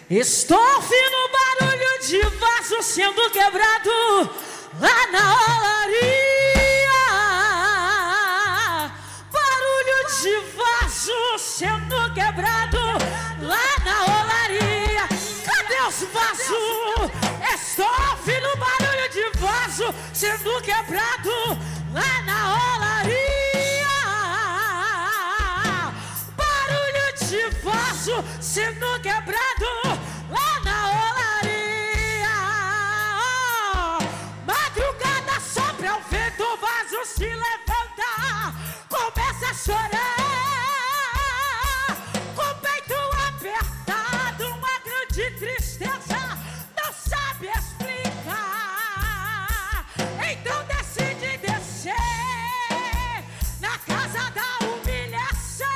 Estou ouvindo barulho de vaso sendo quebrado lá na olaria. Barulho de vaso sendo quebrado lá na olaria. Cadê os vasos? Estou ouvindo barulho de vaso sendo quebrado lá na olaria. Barulho de vaso sendo quebrado lá na olaria. Madrugada sopra o vento, o vaso se levanta, começa a chorar, com o peito apertado, uma grande tristeza, não sabe explicar. Então decide descer na casa da humilhação,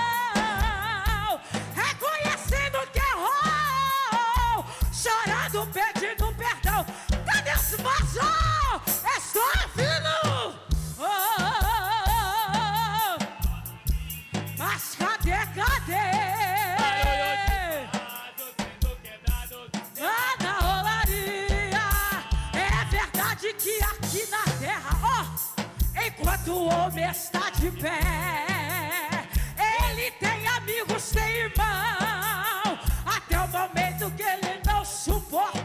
reconhecendo que errou, chorando, pedindo perdão. Cadê os vasos? Estou ouvindo. Mas cadê? Lá na olaria. É verdade que aqui na terra, enquanto o homem está de pé, ele tem amigos, tem irmão, até o momento que ele não suporta